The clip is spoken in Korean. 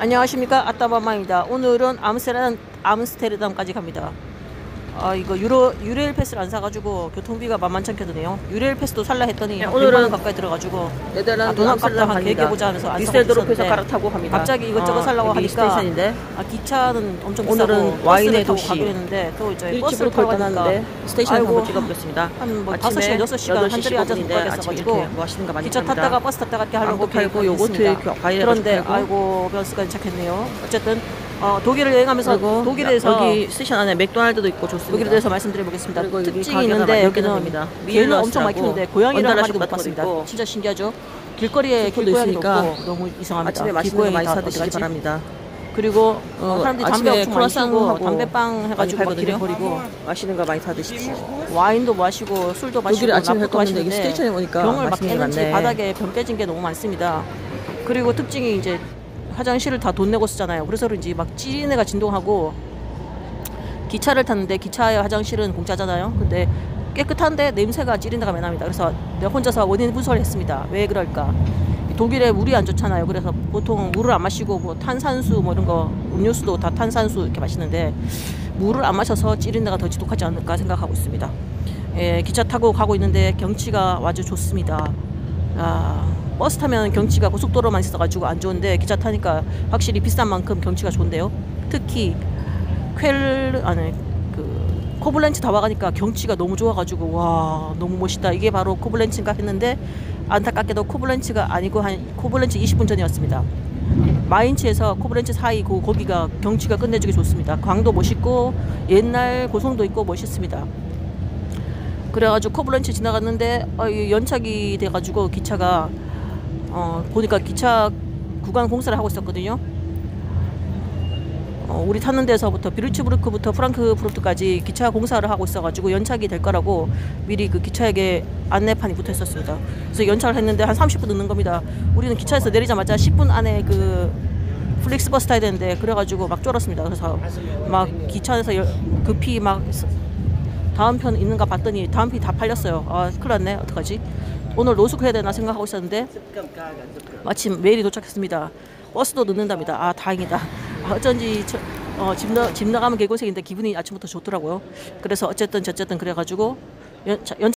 안녕하십니까, 아따마마입니다. 오늘은 암스테르담까지 갑니다. 이거 유레일 패스를 안 사가지고 교통비가 만만찮게 드네요. 유레일 패스도 살라 했더니 네, 100만원 가까이 들어가지고 네덜란드 돈 아깝다 암스테르담 한 계획해보자 하면서 안 사고 디셀도르프에서 있었는데 갈아타고 갑니다. 갑자기 이것저것 살라고 하니까 스테이션인데 기차는 엄청 비싸고 오늘은 와인의 버스를 타고 도시 가기로 했는데 또 이제 일찍으로 버스를 타고 가니까 떠나는데 스테이션에서 한번 찍어보겠습니다. 한 뭐 아침에 5시간 6시간 한 자리에 앉아서 못 8시 가겠어가지고 이렇게 뭐 하시는 거 많이 기차 팝니다. 탔다가 버스 탔다가 이렇게 하려고 빵도 팔고 계획했습니다. 요거트 과일 그런데 팔고. 아이고 변수가 착했네요. 어쨌든 독일을 여행하면서 그리고 독일에서 여기 스테이션 안에 맥도날드도 있고 좋습니다. 독일에 대해서 말씀드려보겠습니다. 그리고 여기 특징이 가게가 있는데 몇 개나 여기는 됩니다. 개는 엄청 많이 밀러스라고 키우는데 고양이를 한 마리도 못 언더라식 봤습니다. 같은 것도 진짜 신기하죠. 길거리에 슈퍼도 길고양이도 있으니까 없고 너무 이상합니다. 아침에 맛있는 거 많이 길고양이 다 사드시기 어디 갔지? 바랍니다. 그리고 사람들이 담배 아침에 엄청 많이 피우고 크로아상하고 담배빵 해가지고 막 길에 팔거든요. 버리고 맛있는 거 많이 사드십시오. 와인도 마시고 술도 마시고 독일 아침에 할 나쁘도 거는데 여기 마시는데 스테이션에 오니까 병을 막 맛있는 게 깨는지 많네. 바닥에 병 깨진 게 너무 많습니다. 그리고 특징이 이제 화장실을 다 돈 내고 쓰잖아요. 그래서 그런지 막 찌린내가 진동하고 기차를 탔는데 기차의 화장실은 공짜잖아요. 근데 깨끗한데 냄새가 찌린내가 많이 납니다. 그래서 내가 혼자서 원인 분석을 했습니다. 왜 그럴까? 독일에 물이 안 좋잖아요. 그래서 보통 물을 안 마시고 뭐 탄산수 뭐 이런 거 음료수도 다 탄산수 이렇게 마시는데 물을 안 마셔서 찌린내가 더 지독하지 않을까 생각하고 있습니다. 기차 타고 가고 있는데 경치가 아주 좋습니다. 버스 타면 경치가 고속도로만 있어가지고 안 좋은데 기차 타니까 확실히 비싼 만큼 경치가 좋은데요. 특히 코블렌츠 다 와가니까 경치가 너무 좋아가지고 와 너무 멋있다. 이게 바로 코블렌츠인가 했는데 안타깝게도 코블렌츠가 아니고 한 코블렌츠 20분 전이었습니다. 마인츠에서 코블렌츠 사이 거기가 경치가 끝내주기 좋습니다. 광도 멋있고 옛날 고성도 있고 멋있습니다. 그래가지고 코블렌츠 지나갔는데 연착이 돼가지고 기차가 보니까 기차 구간 공사를 하고 있었거든요. 우리 탔는 데서부터 비르츠부르크부터 프랑크푸르트까지 기차 공사를 하고 있어가지고 연착이 될 거라고 미리 그 기차에게 안내판이 붙어 있었습니다. 그래서 연착을 했는데 한 30분 늦는 겁니다. 우리는 기차에서 내리자마자 10분 안에 그 플릭스버스 타야 되는데 그래가지고 막 쫄았습니다. 그래서 막 기차 안에서 급히 막 다음 편 있는가 봤더니 다음 편이 다 팔렸어요. 큰일 났네. 어떡하지? 오늘 노숙해야 되나 생각하고 있었는데 마침 메일이 도착했습니다. 버스도 늦는답니다. 다행이다. 어쩐지 집 나가면 개고생인데 기분이 아침부터 좋더라고요. 그래서 어쨌든 저쨌든 그래가지고 연착